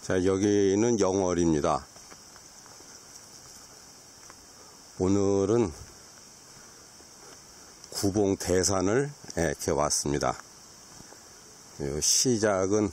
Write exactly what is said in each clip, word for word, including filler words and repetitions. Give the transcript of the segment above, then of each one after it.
자, 여기는 영월입니다. 오늘은 구봉 대산을 이렇게 왔습니다. 시작은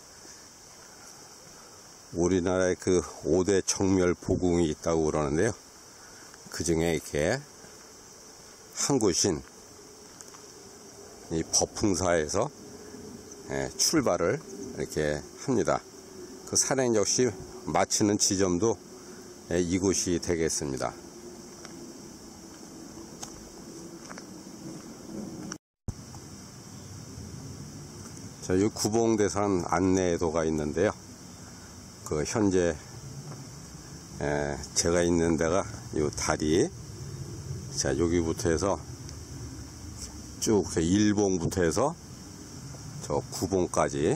우리나라에 그 오 대 정멸 보궁이 있다고 그러는데요. 그 중에 이렇게 한 곳인 이 법흥사에서 출발을 이렇게 합니다. 그 산행 역시 마치는 지점도 이곳이 되겠습니다. 자, 이 구봉대산 안내도가 있는데요. 그 현재 에, 제가 있는 데가 이 다리, 자, 여기부터 해서 쭉 일봉부터 해서 저 구봉까지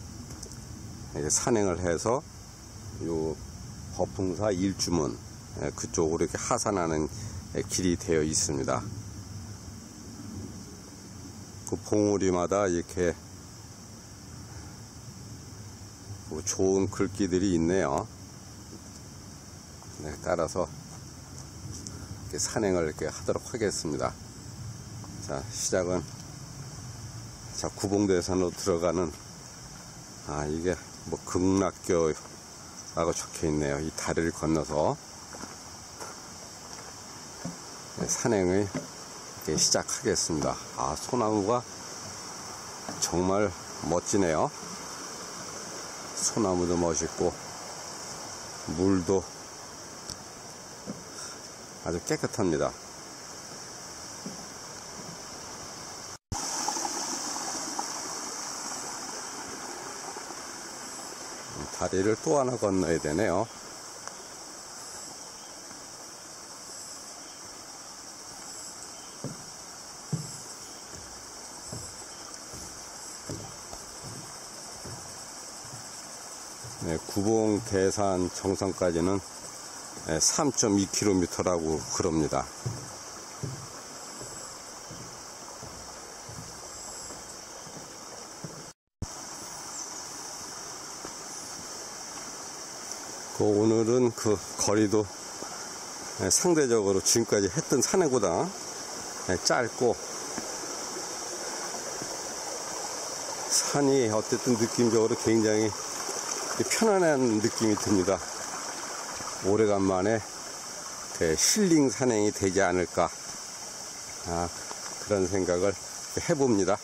산행을 해서 요 법흥사 일주문 그쪽으로 이렇게 하산하는 길이 되어 있습니다. 그 봉우리마다 이렇게 좋은 글귀들이 있네요. 네, 따라서 이렇게 산행을 이렇게 하도록 하겠습니다. 자, 시작은 자, 구봉대산으로 들어가는, 아, 이게 뭐 극락교라고 적혀 있네요. 이 다리를 건너서 네, 산행을 이렇게 시작하겠습니다. 아, 소나무가 정말 멋지네요. 소나무도 멋있고 물도 아주 깨끗합니다. 다리를 또 하나 건너야 되네요. 네, 구봉 대산 정상까지는 삼 점 이 킬로미터라고 그럽니다. 그 오늘은 그 거리도 상대적으로 지금까지 했던 산행보다 짧고, 산이 어쨌든 느낌적으로 굉장히 편안한 느낌이 듭니다. 오래간만에 힐링 산행이 되지 않을까, 아, 그런 생각을 해봅니다.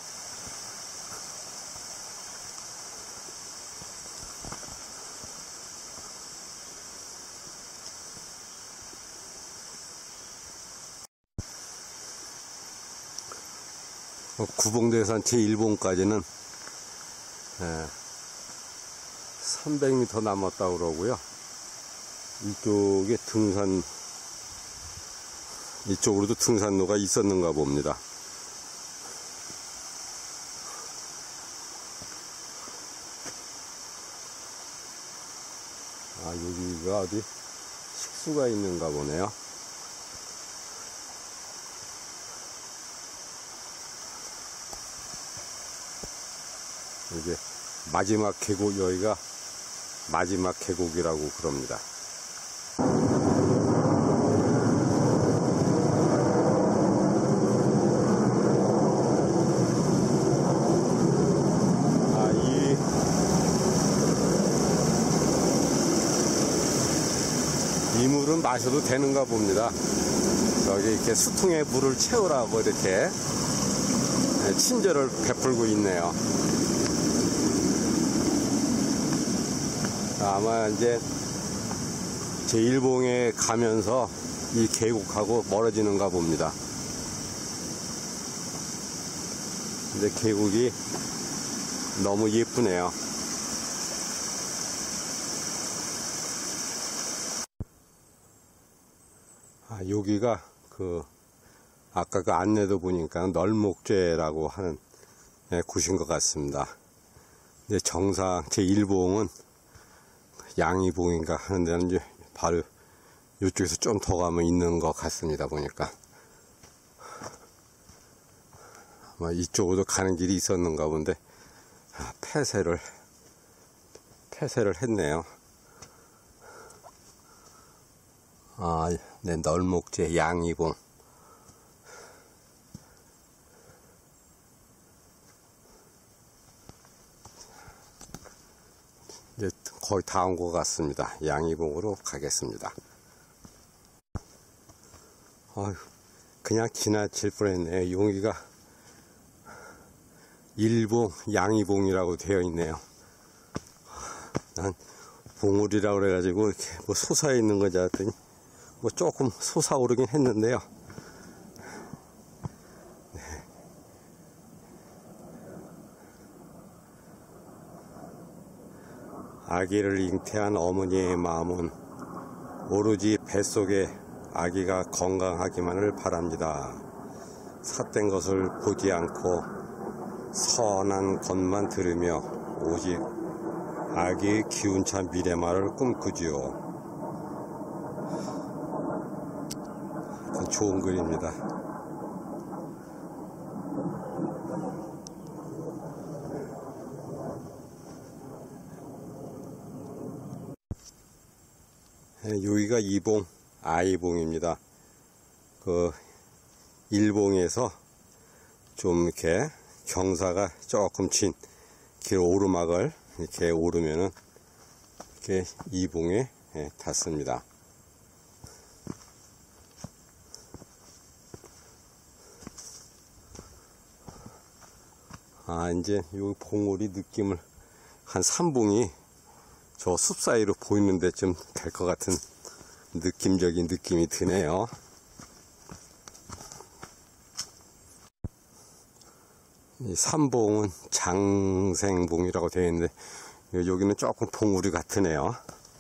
구봉대산 제일 봉까지는 삼백 미터 남았다고 그러고요. 이쪽에 등산, 이쪽으로도 등산로가 있었는가 봅니다. 아, 여기가 어디 식수가 있는가 보네요. 이게 마지막 계곡, 여기가 마지막 계곡이라고 그럽니다. 아, 이, 이 물은 마셔도 되는가 봅니다. 여기 이렇게 수통에 물을 채우라고 이렇게 친절을 베풀고 있네요. 아마 이제 제일 봉에 가면서 이 계곡하고 멀어지는가 봅니다. 근데 계곡이 너무 예쁘네요. 아, 여기가 그 아까 그 안내도 보니까 널목죄라고 하는 곳인 것 같습니다. 근데 정상 제일 봉은 양이봉인가 하는 데는 이제 바로 이쪽에서 좀 더 가면 있는 것 같습니다. 보니까 아마 이쪽으로 가는 길이 있었는가 본데 폐쇄를 폐쇄를 했네요. 아, 네, 널목재 양이봉. 이제 거의 다 온 것 같습니다. 양이봉으로 가겠습니다. 어휴, 그냥 지나칠 뻔했네요. 용기가 일봉, 양이봉이라고 되어 있네요. 난 봉우리라고 그래가지고 이렇게 뭐 솟아 있는 거지 알았더니 뭐 조금 솟아오르긴 했는데요. 네. 아기를 잉태한 어머니의 마음은 오로지 뱃속에 아기가 건강하기만을 바랍니다. 삿된 것을 보지 않고 선한 것만 들으며 오직 아기의 기운찬 미래만을 꿈꾸지요. 좋은 글입니다. 여기가 이봉, 아이봉입니다. 그 일봉에서 좀 이렇게 경사가 조금 친 길 오르막을 이렇게 오르면은 이렇게 이봉에 닿습니다. 아, 이제 요 봉우리 느낌을 한 삼 봉이 저 숲 사이로 보이는 데쯤 될 것 같은 느낌적인 느낌이 드네요. 이 삼 봉은 장생봉이라고 되어 있는데 여기는 조금 봉우리 같으네요.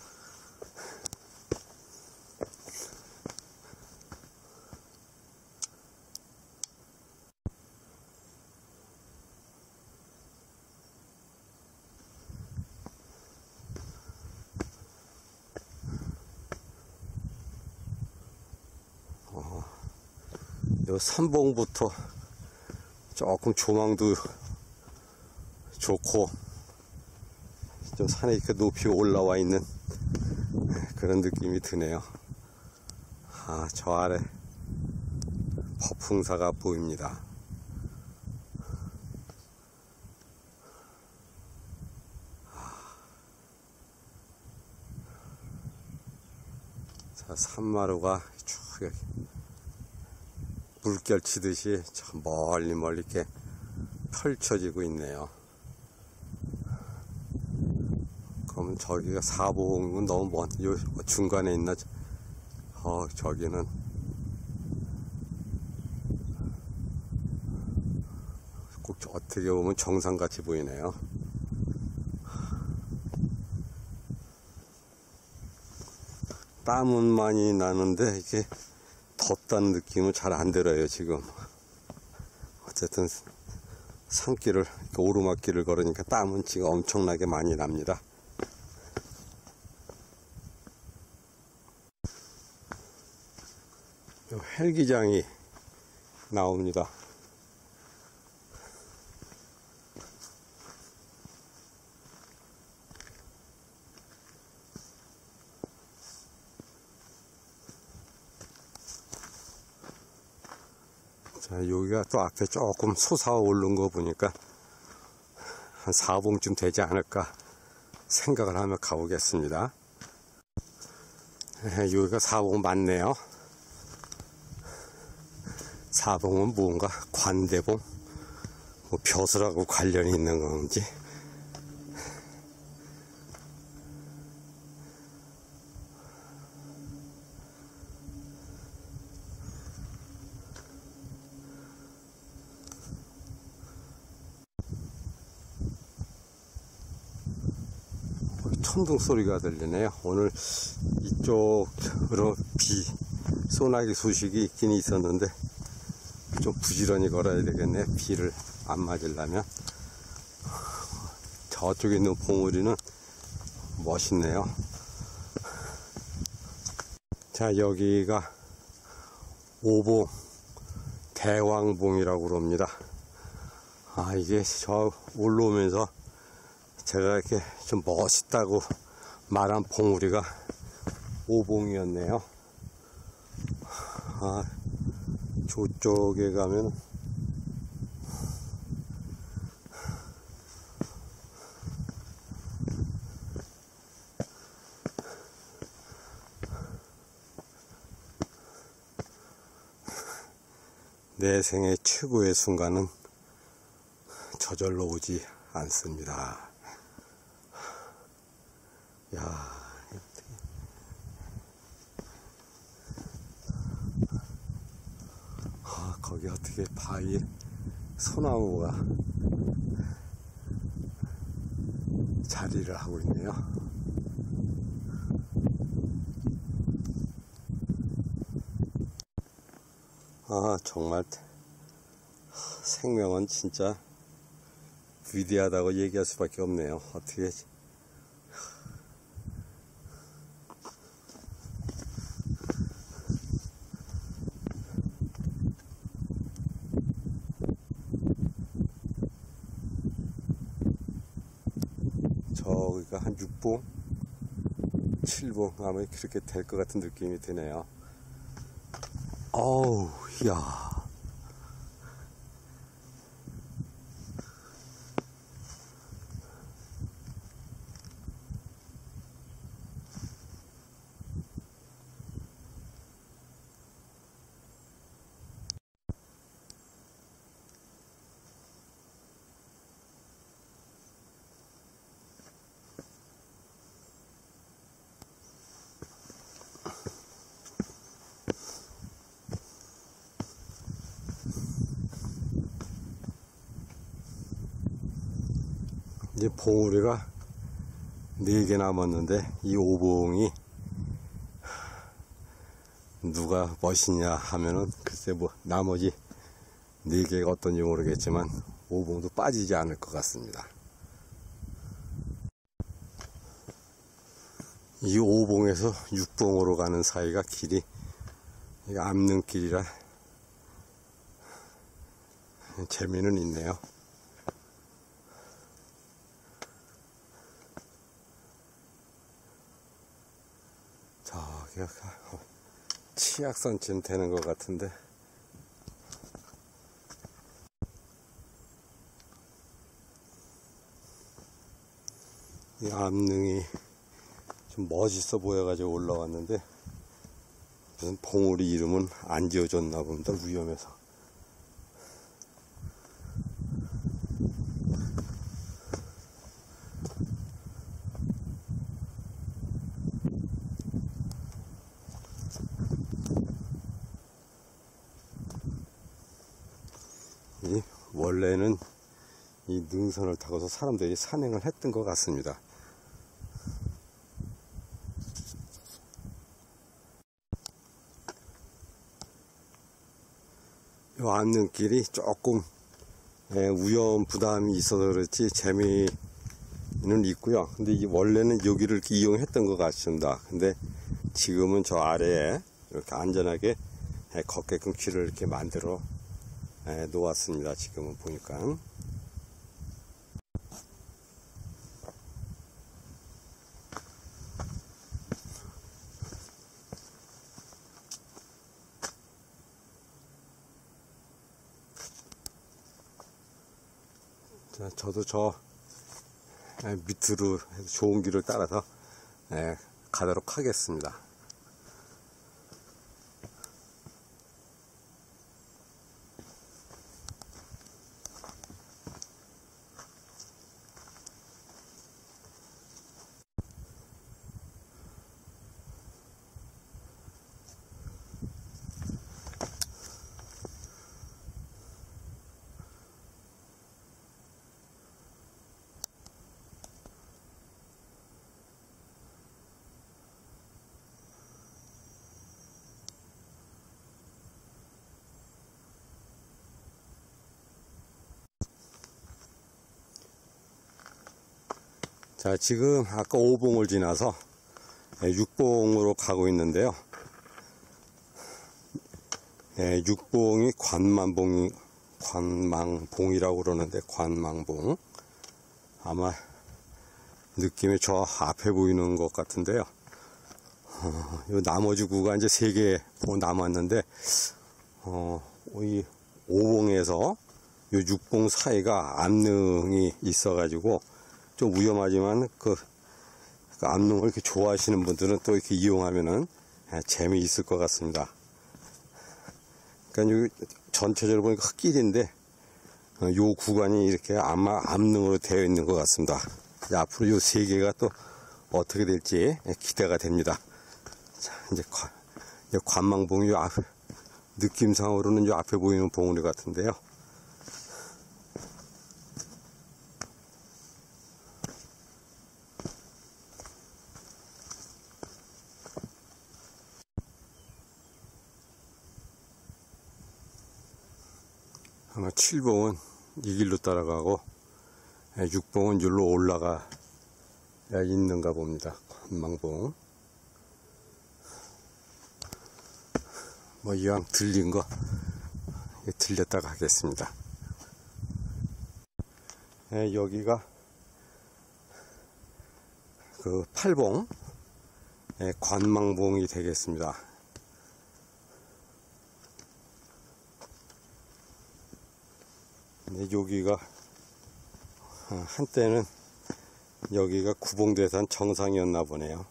어, 요 삼 봉부터 조금 조망도 좋고 좀 산에 이렇게 높이 올라와 있는 그런 느낌이 드네요. 아, 저 아래 법흥사가 보입니다. 자, 산마루가 쭉 물결 치듯이 저 멀리 멀리 이렇게 펼쳐지고 있네요. 그러면 저기가 사봉은 너무 먼, 요 중간에 있나? 어, 저기는 꼭 어떻게 보면 정상같이 보이네요. 땀은 많이 나는데 이게 덥다는 느낌은 잘 안 들어요, 지금. 어쨌든 산길을, 오르막길을 걸으니까 땀은 지금 엄청나게 많이 납니다. 헬기장이 나옵니다. 자, 여기가 또 앞에 조금 솟아오른 거 보니까 한 사 봉쯤 되지 않을까 생각을 하며 가보겠습니다. 여기가 사 봉 맞네요. 사 봉은 뭔가 관대봉, 뭐 벼슬하고 관련이 있는 건지. 천둥 소리가 들리네요. 오늘 이쪽으로 비, 소나기 소식이 있긴 있었는데 좀 부지런히 걸어야 되겠네. 비를 안 맞으려면. 저쪽에 있는 봉우리는 멋있네요. 자, 여기가 오봉 대왕봉이라고 그럽니다. 아, 이게 저 올라오면서 제가 이렇게 좀 멋있다고 말한 봉우리가 오봉이었네요. 아, 저쪽에 가면 내 생애 최고의 순간은 저절로 오지 않습니다. 야, 아, 거기 어떻게 바위에 소나무가 자리를 하고 있네요. 아, 정말 생명은 진짜 위대하다고 얘기할 수밖에 없네요. 어떻게 저기가 한 육 봉, 칠 봉 아마 그렇게 될 것 같은 느낌이 드네요. 어우, 야. 이제 봉우리가 네 개 남았는데 이 오봉이 누가 멋있냐 하면은 글쎄 뭐 나머지 네 개가 어떤지 모르겠지만 오봉도 빠지지 않을 것 같습니다. 이 오봉에서 육 봉으로 가는 사이가 길이 암릉길이라 재미는 있네요. 저기가 치악선쯤 되는 것 같은데 이 암릉이 좀 멋있어 보여가지고 올라왔는데 봉우리 이름은 안 지어줬나 봅니다. 위험해서. 이 원래는 이 능선을 타고서 사람들이 산행을 했던 것 같습니다. 이 암릉길이 조금 위험 부담이 있어서 그렇지 재미는 있고요. 근데 이 원래는 여기를 이렇게 이용했던 것 같습니다. 근데 지금은 저 아래에 이렇게 안전하게 걷게끔 길을 이렇게 만들어 놓았습니다. 지금은 보니까. 자, 저도 저 밑으로 좋은 길을 따라서 가도록 하겠습니다. 자, 지금 아까 오봉을 지나서 육봉으로 가고 있는데요. 예, 육봉이 관만봉이, 관망봉이라고 그러는데, 관망봉. 아마 느낌이 저 앞에 보이는 것 같은데요. 어, 요 나머지 구가 이제 세 개 남았는데, 어, 이 오봉에서 요 육봉 사이가 암릉이 있어가지고 좀 위험하지만 그, 그 암릉을 이렇게 좋아하시는 분들은 또 이렇게 이용하면은 재미있을 것 같습니다. 그러니까 요 전체적으로 보니까 흙길인데, 어, 요 구간이 이렇게 아마 암릉으로 되어 있는 것 같습니다. 이제 앞으로 요 세 개가 또 어떻게 될지 기대가 됩니다. 자, 이제 관, 관망봉이 요 앞, 느낌상으로는 요 앞에 보이는 봉우리 같은데요. 아마 칠 봉은 이 길로 따라가고 육 봉은 여기로 올라가 있는가 봅니다. 관망봉. 뭐 이왕 들린 거 들렸다 가겠습니다. 예, 여기가 그 팔 봉 예, 관망봉이 되겠습니다. 네, 여기가 한때는 여기가 구봉대산 정상이었나 보네요.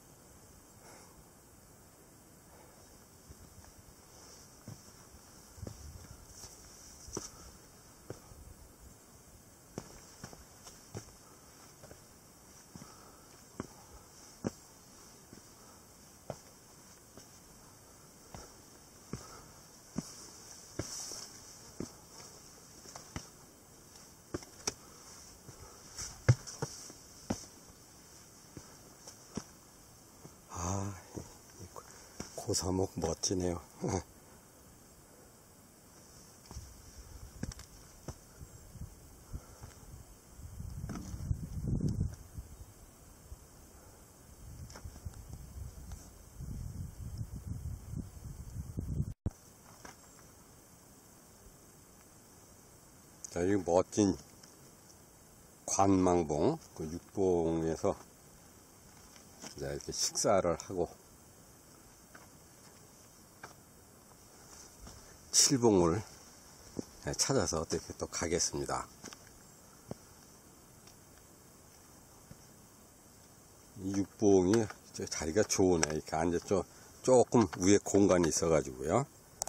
고사목 멋지네요. 자, 이 멋진 관망봉, 그 육봉에서 이렇게 식사를 하고 칠봉을 찾아서 어떻게 또 가겠습니다. 이 육봉이 자리가 좋으네. 이렇게 앉아 좀 조금 위에 공간이 있어 가지고요.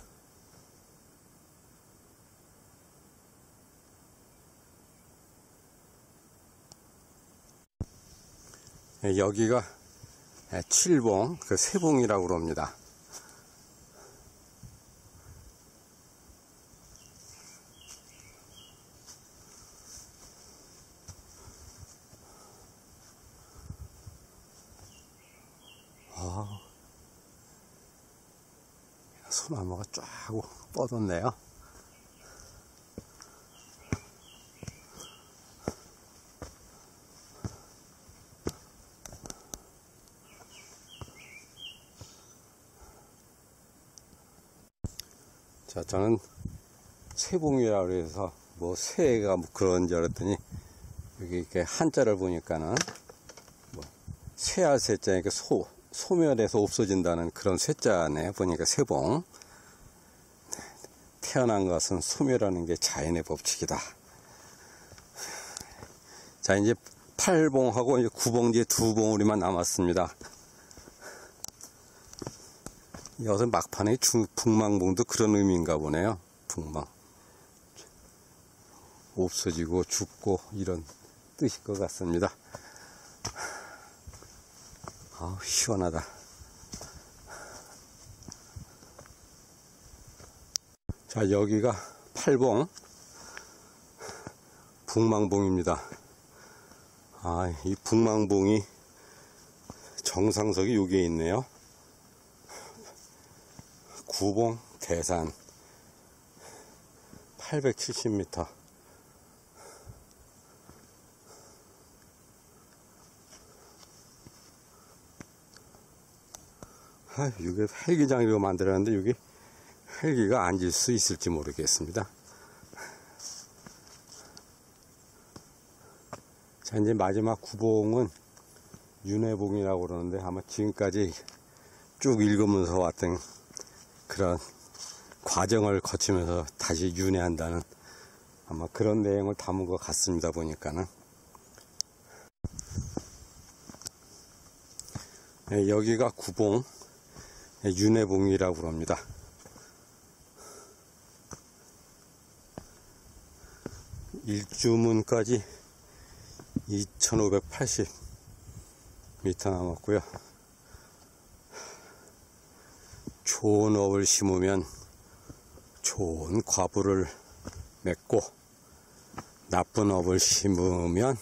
여기가 칠봉, 그 세봉이라고 그럽니다. 아, 소나무가 쫙 뻗었네요. 자, 저는 세봉이라고 해서 뭐 새가 뭐 그런 줄 알았더니 여기 이렇게 한자를 보니까는 뭐 새알 새자, 이렇게 소 소멸해서 없어진다는 그런 쇠자네. 보니까 세봉. 태어난 것은 소멸하는 게 자연의 법칙이다. 자, 이제 팔 봉하고 이제 구 봉 뒤에 두 봉우리만 남았습니다. 여기서 막판에 중, 북망봉도 그런 의미인가 보네요. 북망. 없어지고 죽고 이런 뜻일 것 같습니다. 아우, 시원하다. 자, 여기가 팔 봉 북망봉입니다. 아, 이 북망봉이 정상석이 여기에 있네요. 구 봉 대산 팔백칠십 미터. 아, 이게 헬기장으로 만들었는데 여기 헬기가 앉을 수 있을지 모르겠습니다. 자, 이제 마지막 구 봉은 윤회봉이라고 그러는데 아마 지금까지 쭉 읽으면서 왔던 그런 과정을 거치면서 다시 윤회한다는 아마 그런 내용을 담은 것 같습니다. 보니까는. 네, 여기가 구봉 윤회봉이라고 그럽니다. 일주문까지 이천오백팔십 미터 남았고요. 좋은 업을 심으면 좋은 과부를 맺고 나쁜 업을 심으면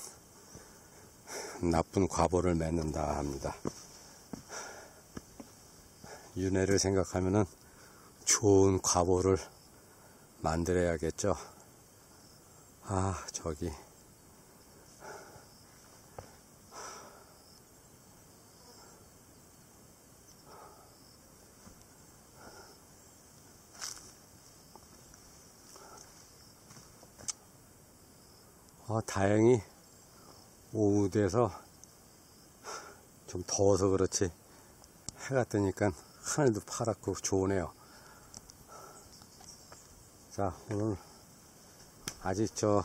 나쁜 과부를 맺는다 합니다. 윤회를 생각하면은 좋은 과부를 만들어야겠죠. 아, 저기 아, 다행히 오후 돼서 좀 더워서 그렇지 해가 뜨니까 하늘도 파랗고 좋으네요. 자, 오늘 아직 저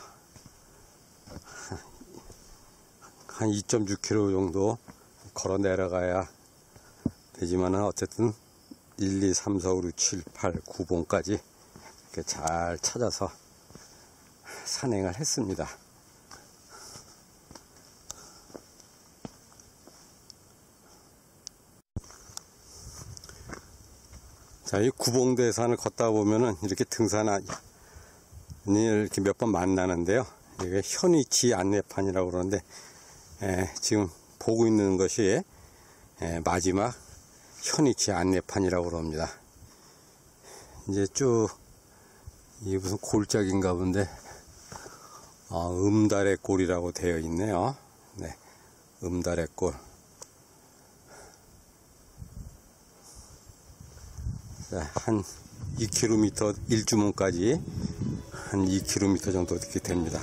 한 이 점 육 킬로미터 정도 걸어 내려가야 되지만은 어쨌든 일, 이, 삼, 사, 오, 육, 칠, 팔, 구 봉까지 이렇게 잘 찾아서 산행을 했습니다. 자, 이 구봉대산을 걷다 보면은 이렇게 등산이 이렇게 몇 번 만나는데요. 이게 현위치 안내판이라고 그러는데, 에, 지금 보고 있는 것이 에, 마지막 현위치 안내판이라고 그럽니다. 이제 쭉, 이게 무슨 골짜기인가 본데, 어, 음달의 골이라고 되어 있네요. 네, 음달의 골. 한 이 킬로미터 일주문까지 한 이 킬로미터 정도 이렇게 됩니다.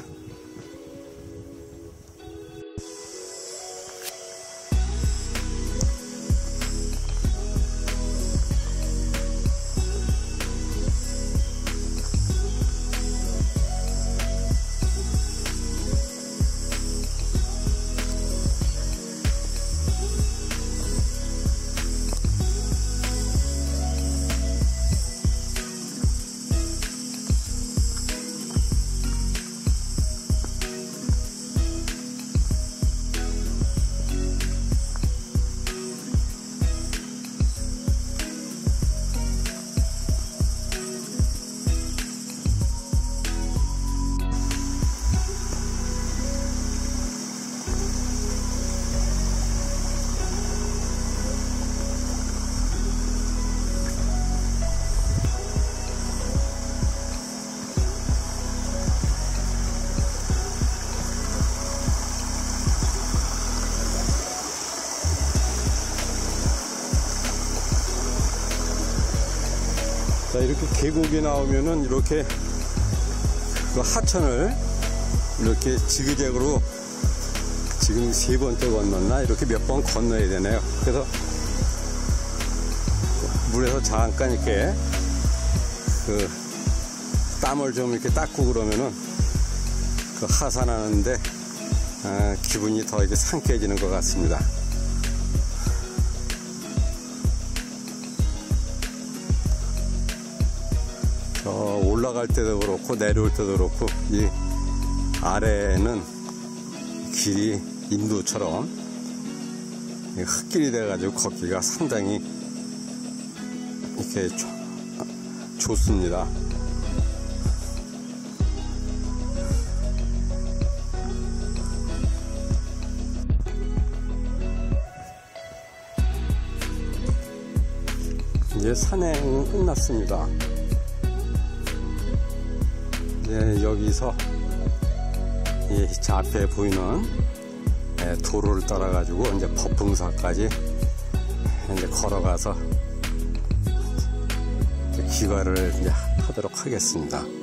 자, 이렇게 계곡이 나오면은 이렇게 그 하천을 이렇게 지그재그로 지금 세 번째 건넜나 이렇게 몇 번 건너야 되네요. 그래서 물에서 잠깐 이렇게 그 땀을 좀 이렇게 닦고 그러면은 그 하산하는데 아, 기분이 더 이제 상쾌해지는 것 같습니다. 저 올라갈 때도 그렇고 내려올 때도 그렇고 이 아래에는 길이 인도처럼 흙길이 돼가지고 걷기가 상당히 이렇게 조, 좋습니다. 이제 산행은 끝났습니다. 이제 여기서 이 앞에 보이는 도로를 따라 가지고 이제 법흥사까지 이제 걸어가서 귀가를 이제 하도록 하겠습니다.